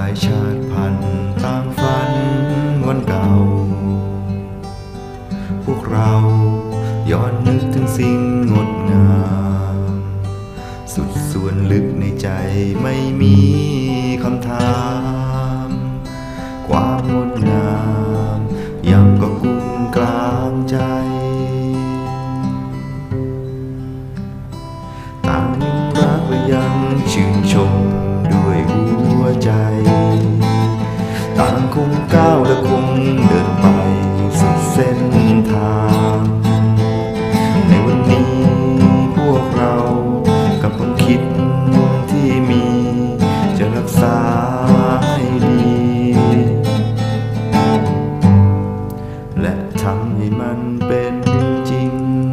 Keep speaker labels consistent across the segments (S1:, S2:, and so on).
S1: ายชาติพันธุ์ต่างฝันวันเก่าพวกเราย้อนนึกถึงสิ่งงดงามสุดส่วนลึกในใจไม่มีคำถามความงดงามยังก็กุ้มกลางใจต่างยังรักและยังชื่นชมด้วยหัวใจต่างคงก้าวและคงเดินไปสุดเส้นทางในวันนี้พวกเรากับความคิดที่มีจะรักษาให้ดีและทำให้มันเป็นจริง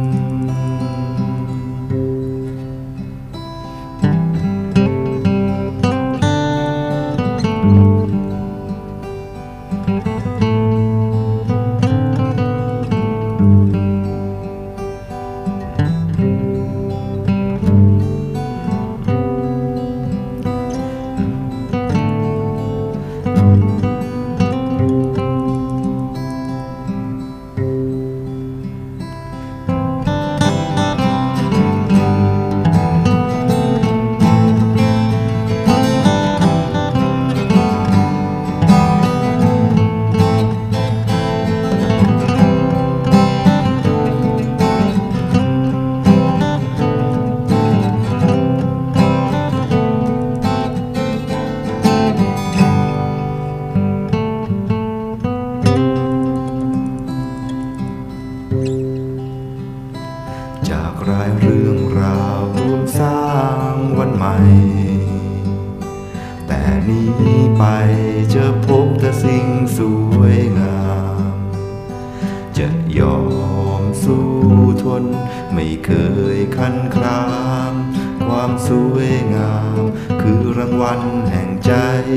S1: จากรายเรื่องราวร่วมสร้างวันใหม่แต่นี้ไปจะพบแต่สิ่งสวยงามจะยอมสู้ทนไม่เคยคันครามความสวยงามคือรางวัลแห่งใจ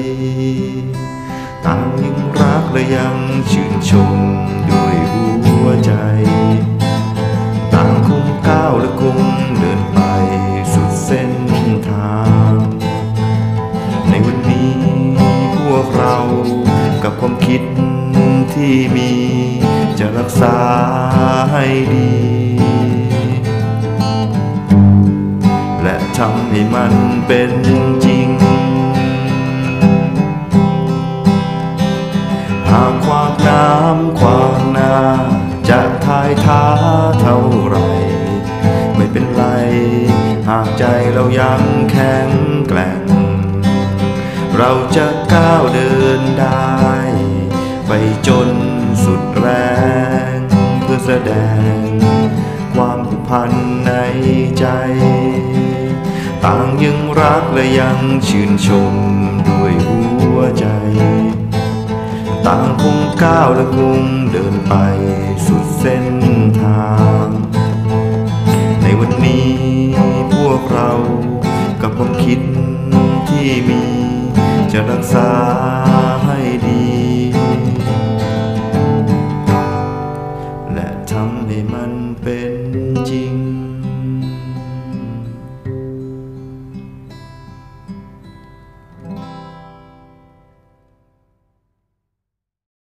S1: ต่างยังรักและยังชื่นชมด้วยหัวใจต่างคงก้าวและคงเดินไปสุดเส้นทางในวันนี้พวกเรากับความคิดที่มีจะรักษาให้ดีและทำให้มันเป็นจริงหากขวางน้ำขวางนาจะทายท้าเท่าไรไม่เป็นไรหากใจเรายังแข็งแกร่งเราจะก้าวเดินได้ไปจนสุดแรงเพื่อแสดงความผูกพันในใจต่างยังรักและยังชื่นชมด้วยหัวใจต่างคงก้าวและคงเดินไปสุดเส้นทางในวันนี้พวกเรากับความคิดที่มีจะรักษาให้ดีและทำให้มันเป็นจริง